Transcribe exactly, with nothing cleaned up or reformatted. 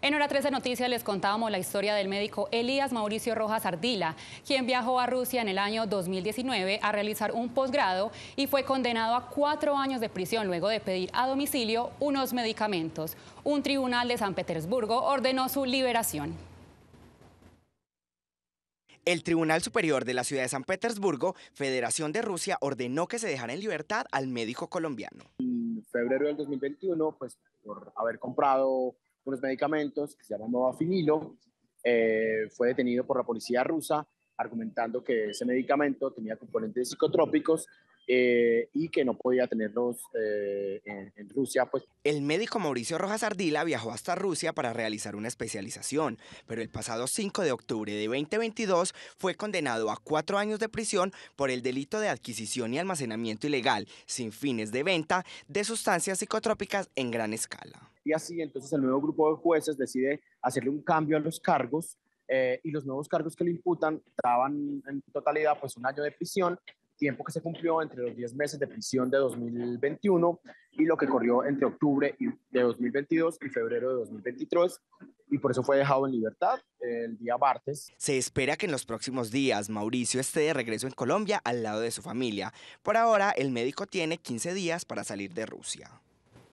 En Hora trece Noticias les contábamos la historia del médico Elías Mauricio Rojas Ardila, quien viajó a Rusia en el año dos mil diecinueve a realizar un posgrado y fue condenado a cuatro años de prisión luego de pedir a domicilio unos medicamentos. Un tribunal de San Petersburgo ordenó su liberación. El Tribunal Superior de la Ciudad de San Petersburgo, Federación de Rusia, ordenó que se dejara en libertad al médico colombiano. En febrero del dos mil veintiuno, pues por haber comprado unos medicamentos que se llaman Modafinilo, eh, fue detenido por la policía rusa argumentando que ese medicamento tenía componentes psicotrópicos eh, y que no podía tenerlos eh, en, en Rusia. Pues. El médico Mauricio Rojas Ardila viajó hasta Rusia para realizar una especialización, pero el pasado cinco de octubre de dos mil veintidós fue condenado a cuatro años de prisión por el delito de adquisición y almacenamiento ilegal, sin fines de venta, de sustancias psicotrópicas en gran escala. Y así entonces el nuevo grupo de jueces decide hacerle un cambio a los cargos eh, y los nuevos cargos que le imputan daban en totalidad pues un año de prisión, tiempo que se cumplió entre los diez meses de prisión de dos mil veintiuno y lo que corrió entre octubre de dos mil veintidós y febrero de dos mil veintitrés, y por eso fue dejado en libertad el día martes. Se espera que en los próximos días Mauricio esté de regreso en Colombia al lado de su familia. Por ahora, el médico tiene quince días para salir de Rusia.